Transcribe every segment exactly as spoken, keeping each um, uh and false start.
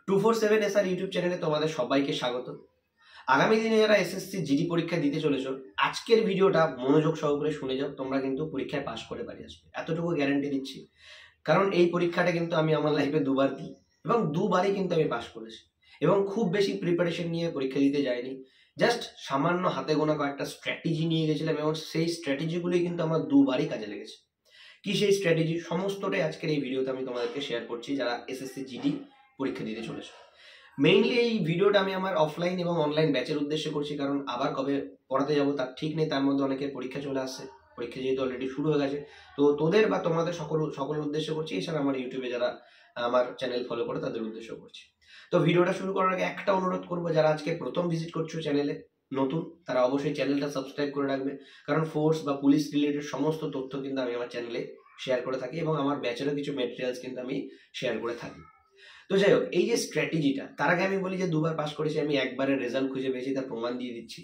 Two four seven S R YouTube চ্যানেলে তোমাদের সবাইকে স্বাগত। আগামী দিনে যারা এসএসসি জিডি পরীক্ষা দিতে চলেছ, আজকের ভিডিওটা মনোযোগ সহকারে শুনে যাও, তোমরা কিন্তু পরীক্ষায় পাশ করে বাড়ি আসবে, এতটুকু গ্যারান্টি দিচ্ছি। কারণ এই পরীক্ষাটা কিন্তু আমি আমার লাইফে দুবার দিই এবং দুবারই কিন্তু আমি পাশ করেছি এবং খুব বেশি প্রিপারেশন নিয়ে পরীক্ষা দিতে যাইনি। জাস্ট সামান্য হাতে গোনা কয়েকটা স্ট্র্যাটেজি নিয়ে গেছিলাম এবং সেই স্ট্র্যাটেজিগুলোই কিন্তু আমার দুবারই কাজে লেগেছে। কি সেই স্ট্র্যাটেজি, সমস্তটাই আজকের এই ভিডিওতে আমি তোমাদেরকে শেয়ার করছি যারা এসএসসি জিডি পরীক্ষা দিতে চলেছে। মেইনলি এই ভিডিওটা আমি আমার অফলাইন এবং অনলাইন ব্যাচের উদ্দেশ্যে করছি, কারণ আবার কবে পড়াতে যাবো তার ঠিক নেই, তার মধ্যে অনেকের পরীক্ষা চলে আসছে, পরীক্ষা যেহেতু অলরেডি শুরু হয়ে গেছে। তো তোদের বা তোমাদের সকল সকলের উদ্দেশ্যে করছি, এছাড়া আমার ইউটিউবে যারা আমার চ্যানেল ফলো করে তাদের উদ্দেশ্য করছি। তো ভিডিওটা শুরু করার আগে একটা অনুরোধ করবো, যারা আজকে প্রথম ভিজিট করছো চ্যানেলে নতুন, তারা অবশ্যই চ্যানেলটা সাবস্ক্রাইব করে রাখবে, কারণ ফোর্স বা পুলিশ রিলেটেড সমস্ত তথ্য কিন্তু আমি আমার চ্যানেলে শেয়ার করে থাকি এবং আমার ব্যাচেরও কিছু ম্যাটেরিয়ালস কিন্তু আমি শেয়ার করে থাকি। তো যাই হোক, এই যে স্ট্র্যাটেজিটা, তার আগে আমি বলি যে দুবার পাস করেছি আমি, একবারের রেজাল্ট খুঁজে পেয়েছি, তার প্রমাণ দিয়ে দিচ্ছি।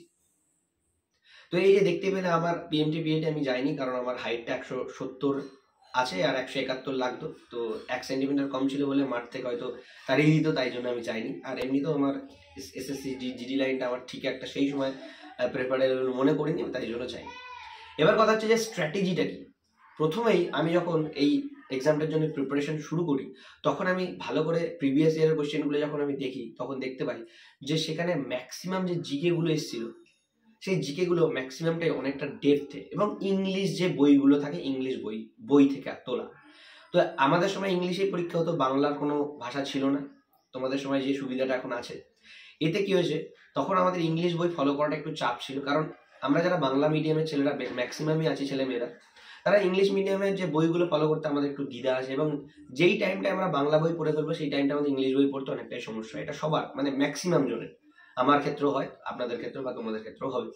তো এই যে দেখতে পেলে আমার পিএমটি বিএড আমি যাইনি, কারণ আমার হাইটটা একশো সত্তর আছে আর একশো একাত্তর লাগতো, তো এক সেন্টিমিটার কম ছিল বলে মাঠ থেকে হয়তো তাড়িয়ে দিত, তাই জন্য আমি যাইনি। আর এমনিতেও আমার এসএসসি জিডি লাইনটা আমার ঠিক একটা সেই সময় প্রেপারেবল মনে করিনি, তাই জন্য চাইনি। এবার কথা হচ্ছে যে স্ট্র্যাটেজিটা কি। প্রথমেই আমি যখন এই এক্সামটার জন্য প্রিপারেশন শুরু করি, তখন আমি ভালো করে প্রিভিয়াস ইয়ারের কোয়েশ্চেনগুলো যখন আমি দেখি, তখন দেখতে পাই যে সেখানে ম্যাক্সিমাম যে জিকে গুলো এসেছিল, সেই জিকে গুলো ম্যাক্সিমামটাই অনেকটা ডেপথে এবং ইংলিশ যে বইগুলো থাকে, ইংলিশ বই বই থেকে তোলা। তো আমাদের সময় ইংলিশেই পরীক্ষা হতো, বাংলার কোনো ভাষা ছিল না। তোমাদের সময় যে সুবিধাটা এখন আছে, এতে কি হয়েছে, তখন আমাদের ইংলিশ বই ফলো করাটা একটু চাপ ছিল, কারণ আমরা যারা বাংলা মিডিয়ামের ছেলেরা ম্যাক্সিমামই আছি ছেলেমেয়েরা, তারা ইংলিশ মিডিয়ামের যে বইগুলো ফলো করতে আমাদের একটু দ্বিধা আছে এবং যেই টাইমটা আমরা বাংলা বই পড়ে ফেলবো সেই টাইমটা আমাদের ইংলিশ বই পড়তে অনেকটাই সমস্যা। এটা সবার মানে ম্যাক্সিমাম জনের, আমার ক্ষেত্রেও হয়, আপনাদের ক্ষেত্রেও বা তোমাদের ক্ষেত্রেও হবে।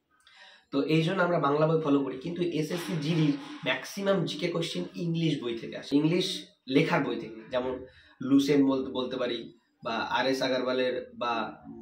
তো এই জন্য আমরা বাংলা বই ফলো করি, কিন্তু SSC GD maximum GK question English বই থেকে আসে, ইংলিশ লেখার বই থেকে, যেমন লুসেন বলতে বলতে পারি, বা আর এস আগারওয়ালের বা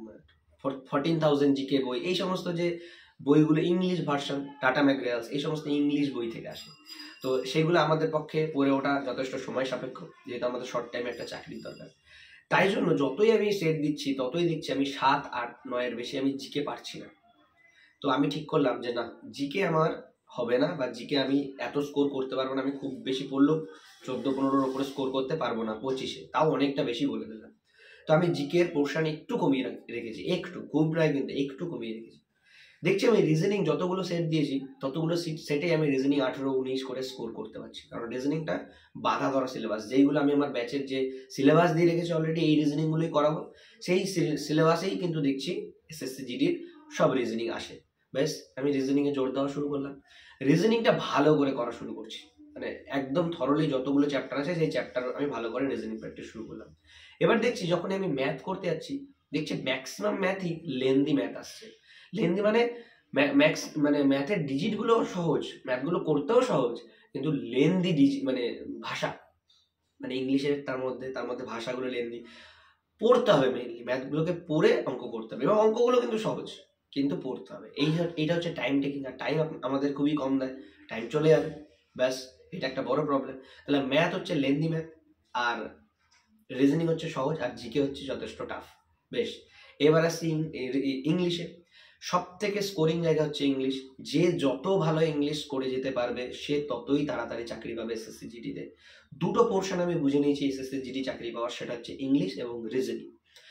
ফোরটিন থাউজেন্ড জিকে বই, এই সমস্ত যে বইগুলো ইংলিশ ভার্সন, টাটা ম্যাকগ্রালস, এই সমস্ত ইংলিশ বই থেকে আসে। তো সেগুলো আমাদের পক্ষে পড়ে ওঠা যথেষ্ট সময় সাপেক্ষ, যেহেতু আমাদের শর্ট টাইমে একটা চাকরির দরকার। তাই জন্য যতই আমি সেট দিচ্ছি, ততই দিচ্ছি আমি সাত আট নয়ের বেশি আমি জিকে পারছি না। তো আমি ঠিক করলাম যে না, জিকে আমার হবে না, বা জিকে আমি এত স্কোর করতে পারবো না, আমি খুব বেশি পড়লেও চোদ্দো পনেরোর উপরে স্কোর করতে পারবো না, পঁচিশে, তাও অনেকটা বেশি বলে দিলাম। তো আমি জিকে এর পোর্শন একটু কমিয়ে রেখেছি, একটু, খুব নয় কিন্তু একটু কমিয়ে রেখেছি। দেখছি আমি রিজনিং যতগুলো সেট দিয়েছি, ততগুলো সেটে আমি রিজনিং আঠেরো উনিশ করে স্কোর করতে পারছি, কারণ রিজনিংটা বাধা ধরা সিলেবাস, যেইগুলো আমি আমার ব্যাচের যে সিলেবাস দিয়ে রেখেছি অলরেডি, এই রিজনিংগুলোই করাবো, সেই সিলেবাসেই কিন্তু দেখছি এসএসসি জিডির সব রিজনিং আসে। বেশ, আমি রিজনিংয়ে জোর দেওয়া শুরু করলাম, রিজনিংটা ভালো করে করা শুরু করছি, মানে একদম থরলি যতগুলো চ্যাপ্টার আছে সেই চ্যাপ্টার আমি ভালো করে রিজনিং প্র্যাকটিস শুরু করলাম। এবার দেখছি যখন আমি ম্যাথ করতে যাচ্ছি, দেখছি ম্যাক্সিমাম ম্যাথই লেন্দি ম্যাথ আসছে। লেন্দি মানে ম্যাক্স মানে ম্যাথের ডিজিটগুলো সহজ, ম্যাথগুলো করতেও সহজ, কিন্তু লেন্দি ডিজিট মানে ভাষা, মানে ইংলিশের তার মধ্যে তার মধ্যে ভাষাগুলো লেন্দি, পড়তে হবে মেইনলি, ম্যাথগুলোকে পড়ে অঙ্ক করতে হবে, এবং অঙ্কগুলো কিন্তু সহজ, কিন্তু পড়তে হবে। এই এইটা হচ্ছে টাইম টেকিং, আর টাইম আমাদের খুবই কম দেয়, টাইম চলে যাবে, ব্যাস, এটা একটা বড় প্রবলেম। তাহলে ম্যাথ হচ্ছে লেন্দি ম্যাথ, আর রিজনিং হচ্ছে সহজ, আর জিকে হচ্ছে যথেষ্ট টাফ। বেশ, এবার আসছি ইংলিশে। সব থেকে স্কোরিং জায়গা হচ্ছে ইংলিশ, যে যত ভালো ইংলিশ করে যেতে পারবে সে ততই তাড়াতাড়ি চাকরি পাবে এসএসসি জিডিতে। দুটো পোর্শন আমি বুঝে নিয়েছি এসএসসি জিডি চাকরি পাওয়ার, সেটা হচ্ছে ইংলিশ এবং রিজনিং।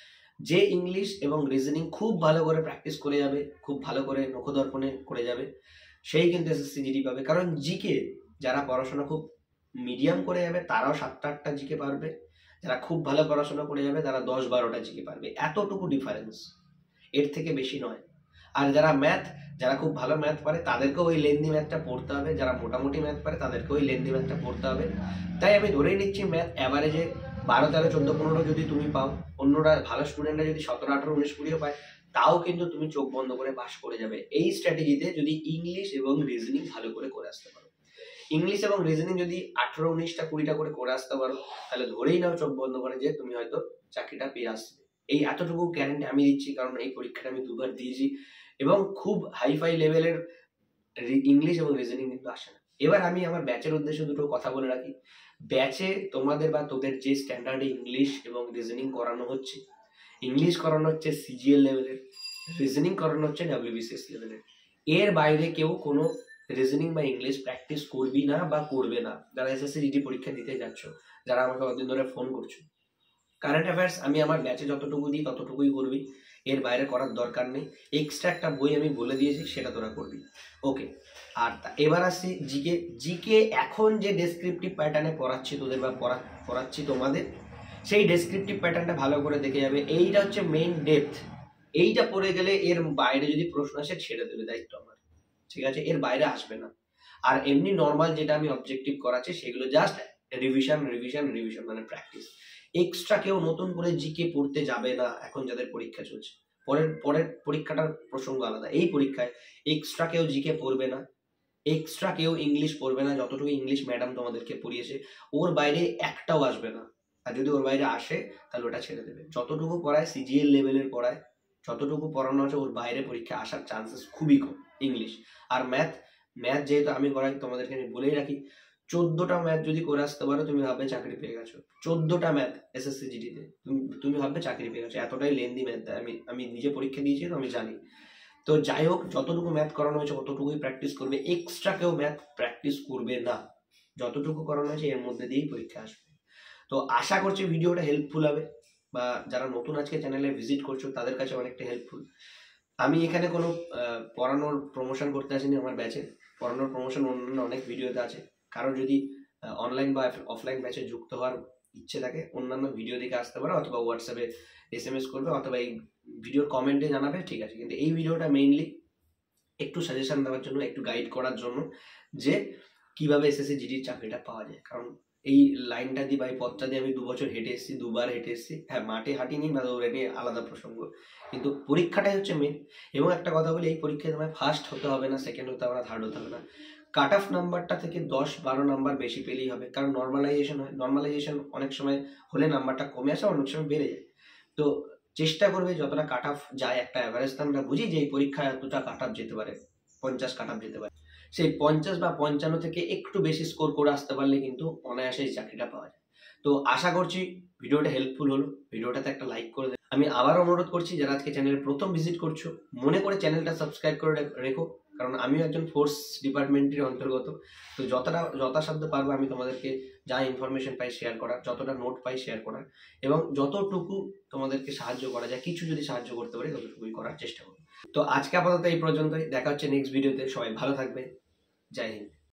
যে ইংলিশ এবং রিজনিং খুব ভালো করে প্র্যাকটিস করে যাবে, খুব ভালো করে নখদর্পণে করে যাবে, সেই কিন্তু এসএসসি জিডি পাবে। কারণ জিকে যারা পড়াশোনা খুব মিডিয়াম করে যাবে তারাও সাতটা আটটা জিকে পারবে, যারা খুব ভালো পড়াশোনা করে যাবে তারা দশ বারোটা জিকে পারবে, এতটুকু ডিফারেন্স, এর থেকে বেশি নয়। আর যারা ম্যাথ, যারা খুব ভালো ম্যাথ পারে তাদেরকেও ওই লেন্দি ম্যাথটা পড়তে হবে, যারা মোটামুটি ম্যাথ পারে তাদেরকেও ওই লেন্দি ম্যাথটা পড়তে হবে। তাই আমি ধরেই নিচ্ছি ম্যাথ অ্যাভারেজে বারো তেরো চোদ্দো পনেরো যদি তুমি পাও, অন্যরা ভালো স্টুডেন্টরা যদি সতেরো আঠারো উনিশ কুড়িও পায়, তাও কিন্তু তুমি চোখ বন্ধ করে পাস করে যাবে এই স্ট্র্যাটেজিতে, যদি ইংলিশ এবং রিজনিং ভালো করে করে আসতে পারো। ইংলিশ এবং রিজনিং যদি আঠারো উনিশটা কুড়িটা করে করে আসতে পারো, তাহলে ধরেই নাও চোখ বন্ধ করে যে তুমি হয়তো চাকরিটা পেয়ে আসবে। এই এতটুকু গ্যারান্টি আমি দিচ্ছি, কারণ এই পরীক্ষাটা আমি দুবার দিয়েছি এবং খুব হাইফাই লেভেলের ইংলিশ এবং রিজনিং কিন্তু আসে না, এবার আমি আমার ব্যাচের উদ্দেশ্যে দুটো কথা বলে রাখি। ব্যাচে তোমাদের বা তোদের যে স্ট্যান্ডার্ডে ইংলিশ এবং রিজনিং করানো হচ্ছে, ইংলিশ করানো হচ্ছে সিজিএল লেভেলের, রিজনিং করানো হচ্ছে ডাব্লিউবিসিএস লেভেলের। এর বাইরে কেউ কোনো রিজনিং বা ইংলিশ প্র্যাকটিস করবি না বা করবে না। যারা এসএসসি জিডি পরীক্ষা দিতে যাচ্ছ, যারা আমাকে অনেকদিন ধরে ফোন করছো, কারেন্ট অ্যাফেয়ার্স আমি আমার ব্যাচে যতটুকু দিই ততটুকুই করবি, এর বাইরে করার দরকার নেই। এক্সট্রা একটা বই আমি বলে দিয়েছি, সেটা তোরা করবি, ওকে। আর এবার আসছি জিকে। জিকে এখন যে ডেসক্রিপটিভ প্যাটার্নে পড়াচ্ছি তোদের বা পড়া পড়াচ্ছি তোমাদের, সেই ডেসক্রিপটিভ প্যাটার্নটা ভালো করে দেখে যাবে। এইটা হচ্ছে মেইন ডেপথ। এইটা পড়ে গেলে এর বাইরে যদি প্রশ্ন আসে ছেড়ে দেবে, দায়িত্ব আমার, ঠিক আছে? এর বাইরে আসবে না। আর এমনি নর্মাল যেটা আমি অবজেক্টিভ করাচ্ছি সেগুলো জাস্ট রিভিশন রিভিশন রিভিশন মানে প্র্যাকটিস। এক্সট্রা কেউ নতুন করে জিকে পড়তে যাবে না এখন যাদের পরীক্ষা চলছে। পরের পরের পরীক্ষাটার প্রসঙ্গ আলাদা। এই পরীক্ষায় এক্সট্রা কেউ জিকে পড়বে না, এক্সট্রা কেউ ইংলিশ পড়বে না। যতটুকু ইংলিশ ম্যাডাম তোমাদেরকে পড়িয়েছে ওর বাইরে একটাও আসবে না। আর যদি ওর বাইরে আসে তাহলে ওটা ছেড়ে দেবে। যতটুকু পড়ায় সিজিএল লেভেলের পড়ায়, যতটুকু পড়ানো আছে ওর বাইরে পরীক্ষা আসার চান্সেস খুবই কম। ইংলিশ আর ম্যাথ, ম্যাথ যেহেতু আমি করাই তোমাদেরকে আমি বলেই রাখি, চোদ্দটা ম্যাথ যদি করে আসতে পারো তুমি ভাববে চাকরি পেয়ে গেছো। চোদ্দটা ম্যাথ এসএসসি জিডিতে তুমি ভাববে চাকরি পেয়ে গেছো, এতটাই লেন্দি ম্যাথ। আমি আমি নিজে পরীক্ষা দিয়েছি তো আমি জানি। তো যাই হোক, যতটুকু ম্যাথ করানো হয়েছে ততটুকুই প্র্যাকটিস করবে, এক্সট্রা কেউ ম্যাথ প্র্যাকটিস করবে না। যতটুকু করানো হয়েছে এর মধ্যে দিয়েই পরীক্ষা আসবে। তো আশা করছি ভিডিওটা হেল্পফুল হবে, বা যারা নতুন আজকে চ্যানেলে ভিজিট করছো তাদের কাছে অনেকটা হেল্পফুল। আমি এখানে কোনো পড়ানোর প্রমোশন করতে আসিনি। আমার ব্যাচে পড়ানোর প্রমোশন অন্যান্য অনেক ভিডিওতে আছে। কারণ যদি অনলাইন বা অফলাইন ব্যাচে যুক্ত হওয়ার ইচ্ছে থাকে অন্যান্য ভিডিও দেখে আসতে পারো, অথবা হোয়াটসঅ্যাপে এস এম এস করবে, অথবা এই ভিডিওর কমেন্টে জানাবে, ঠিক আছে? কিন্তু এই ভিডিওটা মেইনলি একটু সাজেশন দেওয়ার জন্য, একটু গাইড করার জন্য যে কিভাবে এসএসসি জিডির চাকরিটা পাওয়া যায়। কারণ এই লাইনটা দিয়ে বা এই পথটা দিয়ে আমি দু বছর হেঁটে এসেছি, দুবার হেঁটে এসেছি। হ্যাঁ, মাঠে হাঁটিনি বা দৌড়ে নিয়ে আলাদা প্রসঙ্গ, কিন্তু পরীক্ষাটাই হচ্ছে মেন। এবং একটা কথা বলি, এই পরীক্ষায় তোমায় ফার্স্ট হতে হবে না, সেকেন্ড হতে হবে না, থার্ড হতে হবে না। কাট অফ নাম্বারটা থেকে দশ বারো নাম্বার বেশি পেলেই হবে। কারণ নর্মালাইজেশন হয়, নর্মালাইজেশন অনেক সময় হলে নাম্বারটা কমে আসে, অনেক সময় বেড়ে যায়। তো চেষ্টা করবে যতটা কাট অফ যায়, একটা অ্যাভারেজ তো আমরা বুঝি যে এই পরীক্ষায় এতটা কাট অফ যেতে পারে, পঞ্চাশ কাট অফ যেতে পারে। সেই পঞ্চাশ বা পঞ্চান্ন থেকে একটু বেশি স্কোর করে আসতে পারলে কিন্তু অনায়াসে এই চাকরিটা পাওয়া যায়। তো আশা করছি ভিডিওটা হেল্পফুল হলো। ভিডিওটাতে একটা লাইক করে দেবে। আমি আবার অনুরোধ করছি, যারা আজকে চ্যানেলে প্রথম ভিজিট করছো মনে করে চ্যানেলটা সাবস্ক্রাইব করে রেখো। কারণ আমিও একজন ফোর্স ডিপার্টমেন্টের অন্তর্গত। তো যতটা যথাসাধ্য পারবো আমি তোমাদেরকে যা ইনফরমেশন পাই শেয়ার করার, যতটা নোট পাই শেয়ার করার, এবং যতটুকু তোমাদেরকে সাহায্য করা যায়, কিছু যদি সাহায্য করতে পারি ততটুকুই করার চেষ্টা করবো। তো আজকে আপাতত এই পর্যন্তই। দেখা হচ্ছে নেক্সট ভিডিওতে। সবাই ভালো থাকবে। জয় হিন্দ।